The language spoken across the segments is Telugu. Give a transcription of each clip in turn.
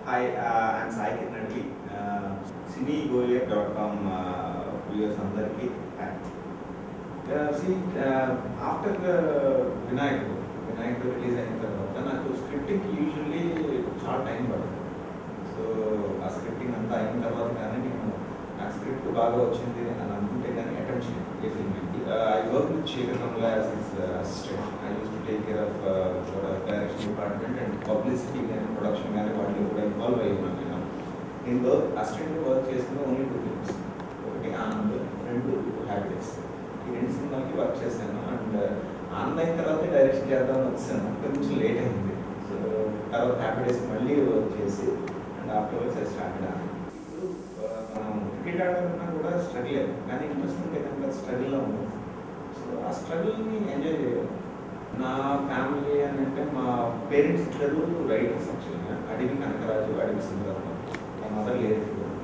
Hi, I'm Sai Kirnadli. cinegoyer.com viewers అందరికీ hi. See, after Vinayak release అయిన తర్వాత నాకు స్క్రిప్టింగ్కి యూజువల్లీ చాలా టైం పడుతుంది. సో ఆ స్క్రిప్టింగ్ అంతా అయిన తర్వాత కానీ నేను నాకు స్క్రిప్ట్ బాగా వచ్చింది అని అనుకుంటే కానీ అటెంప్ట్ చేయను ఏ ఫిల్మ్కి. I work with Shekhar Kamala as his assistant. I use to take care of direction department and publicity కానీ ప్రొడక్షన్ కానీ వాటిలో కూడా ఇన్వాల్వ్ అయ్యి ఉన్నాను. నేను అసిస్టెంట్గా వర్క్ చేసిన ఓన్లీ 2 ఫిల్మ్స్. ఒకటి ఆనంద్, 2 హ్యాపీ డేస్. ఈ 2 సినిమాలకి వర్క్ చేశాను. అండ్ ఆనంద్ అయిన తర్వాత డైరెక్షన్ చేద్దామని వచ్చాను, కొంచెం లేట్ అయింది. సో తర్వాత హ్యాపీ డేస్ మళ్ళీ వర్క్ చేసి and afterwards I started Anand. ఇప్పుడు మనం క్రికెట్ ఆడాలన్నా కూడా స్ట్రగుల్ అయ్యాం, కానీ ఇంట్రెస్ట్ ఉంటే కనుక స్ట్రగుల్లో ఉన్నాం. సో ఆ స్ట్రగుల్ని ఎంజాయ్ చేయాలి. నా ఫ్యామిలీ అని అంటే మా పేరెంట్స్ ఇద్దరు రైటర్స్ యాక్చువల్గా. అడివి కనకరాజు, అడివి సుందరమ్మ. మా మదర్ లేదు.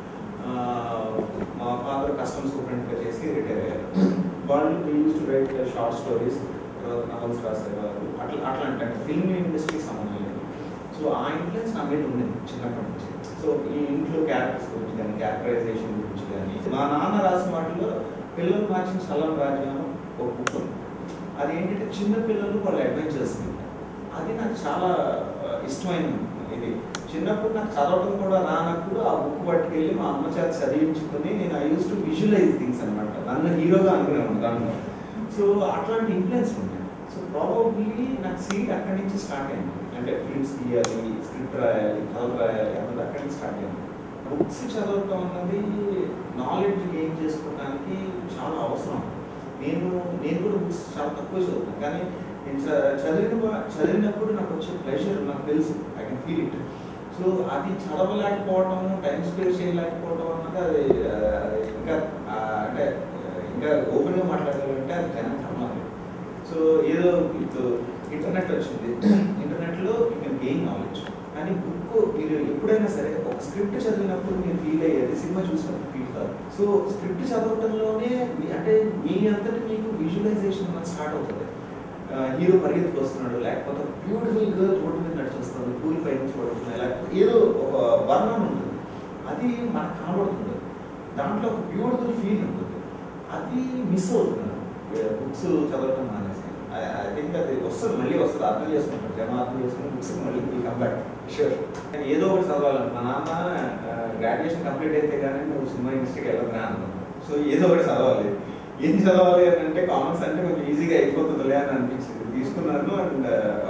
మా ఫాదర్ కస్టమ్స్ సూపరింటెండెంట్గా చేసి రిటైర్ అయ్యారు. వాళ్ళు use to write short stories, తర్వాత నవల్స్ రాసేవారు. అట్లా ఫిల్మ్ ఇండస్ట్రీకి సంబంధం లేదు. సో ఆ ఇన్ఫ్లుయెన్స్ నా మీద ఉండేది చిన్నప్పటి నుంచి. సో ఈ ఇంట్లో క్యారెక్టర్స్ గురించి కానీ, క్యారెక్టరైజేషన్ గురించి కానీ, మా నాన్న రాసిన వాటిలో పిల్లలు మార్చిన సలం రాజ్యం ఒక బుక్ ఉంది. అది ఏంటంటే చిన్న పిల్లలు వాళ్ళ అడ్వెంచర్స్. అది నాకు చాలా ఇష్టమైన ఇది. చిన్నప్పుడు నాకు చదవడం కూడా రానప్పుడు ఆ బుక్ పట్టుకెళ్ళి మా అమ్మ చేత చదివించుకొని నేను I use to visualize things అనమాట. నన్ను హీరోగా అనుకునేవాడు దాంట్లో. సో అట్లాంటి ఇన్ఫ్లుయెన్స్ ఉంటాయి. సో ప్రాబబ్లీ నాకు సీట్ అక్కడి నుంచి స్టార్ట్ అయింది. అంటే ఫిల్మ్స్ తీయాలి, స్క్రిప్ట్ రాయాలి, కథలు రాయాలి అన్నది అక్కడి నుంచి స్టార్ట్ అయింది. బుక్స్ చదవటం అన్నది నాలెడ్జ్ గెయిన్ చేసుకోవడానికి చాలా అవసరం. నేను కూడా బుక్స్ చాలా తక్కువ చదువుతాను, కానీ నేను చదివినప్పుడు నాకు వచ్చే ప్లెజర్ నాకు తెలుసు. I can feel it. So అది చదవలేకపోవడం, టైం స్పేస్ చేయలేకపోవడం అన్నది అది ఇంకా అంటే ఇంకా ఓపెన్గా మాట్లాడాలంటే అది జనం కర్మాలి. సో ఏదో ఇప్పుడు ఇంటర్నెట్ వచ్చింది, ఇంటర్నెట్లో యూ కెన్ గెయిన్ నాలెడ్జ్. కానీ బుక్ మీరు ఎప్పుడైనా సరే ఒక స్క్రిప్ట్ చదివినప్పుడు మీరు ఫీల్ అయ్యేది సినిమా చూసినప్పుడు ఫీల్ కాదు. సో స్క్రిప్ట్ చదవటంలోనే అంటే మీ అంతటి మీకు విజువలైజేషన్ అన్నది స్టార్ట్ అవుతుంది. హీరో పరిగెత్తుకు వస్తున్నాడు, లేకపోతే బ్యూటిఫుల్ గర్ల్ రోడ్డు మీద నడిచొస్తుంది, పూల్ పై నుంచి పడుతుంది, లేకపోతే ఏదో ఒక వర్ణం ఉంటుంది. అది మనకు కనబడుతుంది, దాంట్లో ఒక బ్యూటిఫుల్ ఫీల్ ఉంటుంది. అది మిస్ అవుతున్నాను బుక్స్ చదవటం మానేసి. ఐ థింక్ అది వస్తుంది, మళ్ళీ వస్తుంది, అర్థం చేసుకుంటారు జనం, అర్థం చేసుకుని బుక్స్ మళ్ళీ కంబ్యాక్ షూర్. ఏదో ఒకటి చదవాలి. మా నాన్న గ్రాడ్యుయేషన్ కంప్లీట్ అయితే కానీ నువ్వు సినిమా ఇండస్ట్రీకి వెళ్ళదురా అన్నాను. సో ఏదో ఒకటి చదవాలి. ఏం చదవాలి అని అంటే కామర్స్ అంటే కొంచెం ఈజీగా అయిపోతుందిలే అని అనిపించింది. తీసుకున్నాను అండ్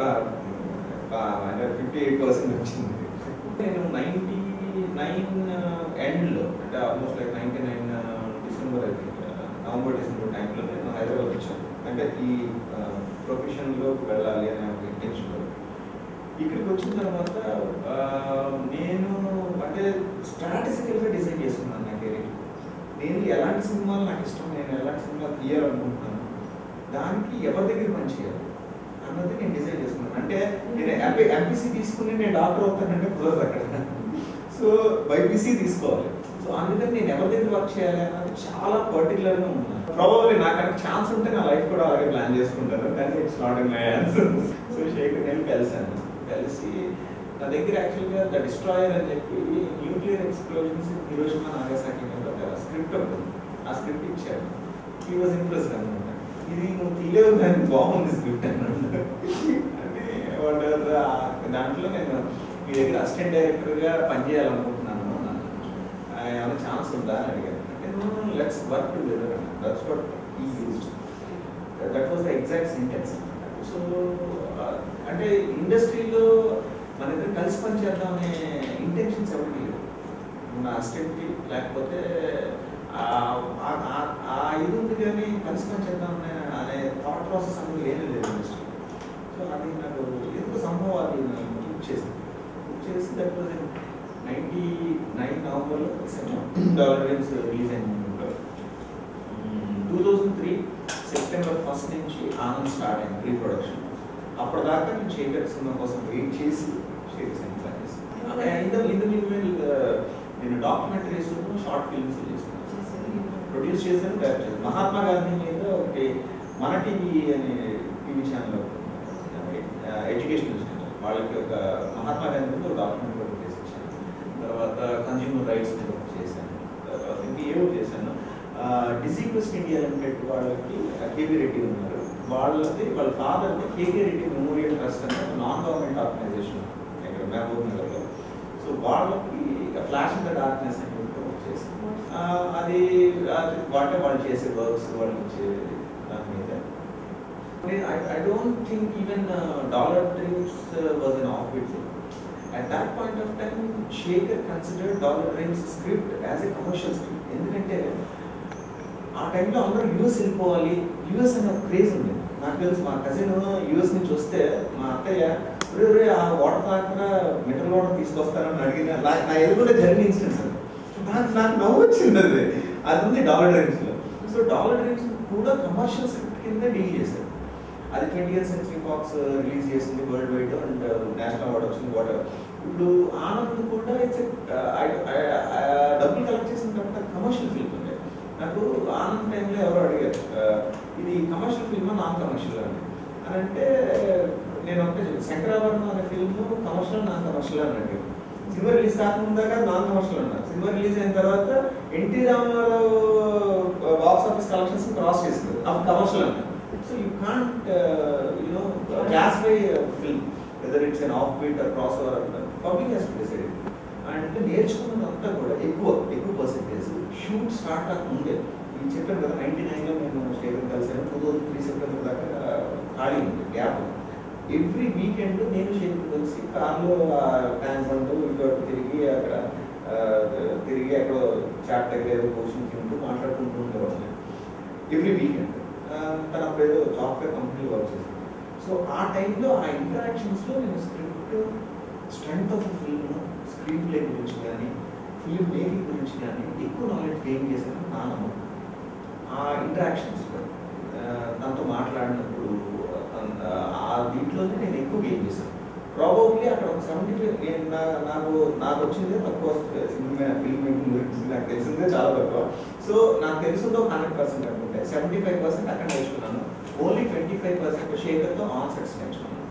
58% వచ్చింది. నేను 99 ఎండ్లో అంటే ఆల్మోస్ట్ లైక్ 99 డిసెంబర్ అయితే నవంబర్ డిసెంబర్ టైంలో నేను హైదరాబాద్ వచ్చాను. అంటే ఈ ప్రొఫెషన్లో వెళ్ళాలి అనే ఒక ఇంటెన్షన్లో ఇక్కడికి వచ్చిన తర్వాత నేను అంటే స్ట్రాటజికల్గా డిసైడ్ చేసుకున్నాను నా కెరీర్. నేను ఎలాంటి సినిమాలు నాకు ఇష్టం, నేను ఎలాంటి సినిమాలు తీయాలనుకుంటున్నాను, దానికి ఎవరి దగ్గర పని చేయాలి అన్నది నేను డిసైడ్ చేసుకున్నాను. అంటే నేను ఎంపీసీ తీసుకుని నేను డాక్టర్ అవుతానంటే కుదరదు అక్కడ. సో బైపీసీ తీసుకోవాలి. సో అందుకని నేను ఎవరి దగ్గర వర్క్ చేయాలి అన్నది చాలా పర్టికులర్గా ఉన్నాను. ప్రాబబ్లీ నాకు ఛాన్స్ ఉంటే నా లైఫ్ కూడా అలాగే ప్లాన్ చేసుకుంటాను, కానీ it's not in my hands. So Shekhar నేను కలిసాను. కలిసి నా దగ్గర యాక్చువల్గా ద డిస్ట్రాయర్ అని చెప్పి న్యూక్లియర్ ఎక్స్ప్లోజన్స్ హిరోషిమా నాగసాకి మీద ఒక స్క్రిప్ట్ ఉంటుంది. ఆ స్క్రిప్ట్ ఇచ్చాడు. హీ వాజ్ ఇంప్రెస్డ్ అనమాట. ఇది నువ్వు తీయలేవు కానీ బాగుంది స్క్రిప్ట్ అన్నాడు. అంటే దాంట్లో నేను మీ దగ్గర అసిస్టెంట్ డైరెక్టర్గా పనిచేయాలనుకుంటున్నాను అన్నాను. ఏమైనా ఛాన్స్ ఉందా అని అడిగాను. అంటే లెట్స్ వర్క్ టుగెదర్ అన్నాను. That's what he used. That was the exact sentence. So అంటే ఇండస్ట్రీలో మన ఇద్దరు కలిసి పనిచేద్దాం అనే ఇంటెన్షన్స్ ఎవరికి లేవు. నా అసిస్టెంట్కి లేకపోతే ఇది ఉంది, కానీ కలిసి పనిచేద్దాం అనే థాట్ ప్రాసెస్ అనేది లేదు ఇండస్ట్రీ. సో అది నాకు ఎందుకు సంభవం అది బుక్ చేసింది. దట్ వాజ్ 99 నవంబర్లో డాలరెన్స్ రిలీజ్ అయిన మూమెంట్లో 2003 సెప్టెంబర్ 1 నుంచి ఆనంద్ స్టార్ట్ అయింది ప్రీ ప్రొడక్షన్. అప్పటిదాకా నేను శేఖర్ సినిమా కోసం వెయిట్ చేసి శేఖర్ సినిమా ప్లాన్ చేశాను. నేను డాక్యుమెంటరీస్, షార్ట్ ఫిల్మ్స్ చేశాను, ప్రొడ్యూస్ చేశాను, డైరెక్ట్ చేశాను. మహాత్మా గాంధీ మీద ఒకటి మన టీవీ అనే టీవీ ఛానల్, ఎడ్యుకేషనల్ ఛానల్, వాళ్ళకి ఒక మహాత్మా గాంధీ మీద ఒక డాక్యుమెంటరీ చేసి ఇచ్చాను. మల్టీప్లెక్స్ ఇండియా లిమిటెడ్ వాళ్ళకి కేవీ రెడ్డి ఉన్నారు. వాళ్ళ ఫాదర్ది కేకే రెడ్డి మెమోరియల్ ట్రస్ట్ అంటే నాన్ గవర్నమెంట్ ఆర్గనైజేషన్ ఇక్కడ మహబూబ్ నగర్లో. సో వాళ్ళకి ఫ్లాష్ ఇన్ ద డార్క్నెస్ అని వచ్చేసి అది వాళ్ళు చేసే వర్క్స్ వాళ్ళు ఇచ్చే దాని మీద. I don't think even Dollar Dreams was an offbeat film. At that point of time, Shekhar considered Dollar Dreams script as a commercial script. ఎందుకంటే ఆ టైంలో అందరూ యూఎస్ వెళ్ళిపోవాలి, యూఎస్ అనే ఒక క్రేజ్ ఉంది. నాకు తెలుసు మా కజిన్ యూఎస్ నుంచి వస్తే మా అత్తయ్య ఆ వాటర్ తాకుండా మినరల్ వాటర్ తీసుకొస్తారని అడిగిన నా ఎదుగుండా జరిగిన ఇన్సిడెంట్స్ అది నాకు నవ్వు వచ్చింది. అది ఉంది డాలర్ డ్రీమ్స్లో. సో డాలర్ డ్రీమ్స్ కూడా కమర్షియల్ స్క్రిప్ట్ కింద డీల్ చేశారు. అది 20th Century Fox రిలీజ్ చేసింది world wide and national award వచ్చింది వాటర్. ఇప్పుడు ఆనంద్ కూడా ఇట్స్ డబ్బులు కలెక్ట్ చేసిన తర్వాత కమర్షియల్ ఫిల్మ్ ఉంది. నాకు ఆనంద్ టైంలో ఎవరు అడిగారు ఇది కమర్షియల్ ఫిల్మా నాన్ కమర్షియల్ అని అంటే నేను ఒకటే చెప్పాను, శంకరాభరణం అనే ఫిల్మ్ కమర్షియల్ నాన్ కమర్షియల్ అని అడిగారు. సినిమా రిలీజ్ కాకుండా నాన్ కమర్షియల్ అన్నారు. సినిమా రిలీజ్ అయిన తర్వాత N T Ramarao box office collections cross చేసింది, అప్పుడు కమర్షియల్ అన్నారు. So you can't, classify a film whether it's an offbeat or crossover. Public has to decide. And నేర్చుకున్నదంతా కూడా ఎక్కువ పర్సెంటేజ్ షూట్ స్టార్ట్ కాకముందే. నేను చెప్పాను కదా 99లో నేను శేఖర్ కలిసాను, 2003 సెప్టెంబర్ దాకా ఖాళీ ఉంది, గ్యాప్. ఎవ్రీ వీకెండ్ నేను శేఖర్ కలిసి కార్లో ట్యాంక్ బండ్ ఇంకోటి తిరిగి అక్కడ చాట్ దగ్గర ఏదో కోచింగ్ తింటూ మాట్లాడుకుంటూ ఉండేవాళ్ళు ఎవ్రీ వీకెండ్. తను అప్పుడు ఏదో సాఫ్ట్వేర్ కంపెనీలో వర్క్ చేశాను. సో ఆ టైంలో ఆ ఇంటరాక్షన్స్లో నేను script strength of film, screen play గురించి కానీ ఫిల్మ్ మేకింగ్ గురించి కానీ ఎక్కువ నాలెడ్జ్ గెయిన్ చేశాను నా నమ్మకం. ఆ ఇంటరాక్షన్స్లో తనతో మాట్లాడినప్పుడు ఆ దీంట్లోనే నేను ఎక్కువ గెయిన్ చేశాను. ప్రాబబ్లీ అక్కడ ఒక 75 నాకు వచ్చిందే తక్కువ సినిమా ఫిల్మ్ మేకింగ్ గురించి నాకు తెలిసిందే చాలా తక్కువ. సో నాకు తెలిసిందో 100% అనుకుంటే 75% అక్కడ నేర్చుకున్నాను. ఓన్లీ 25% శేఖర్తో ఆన్ సెట్స్ నేర్చుకున్నాను.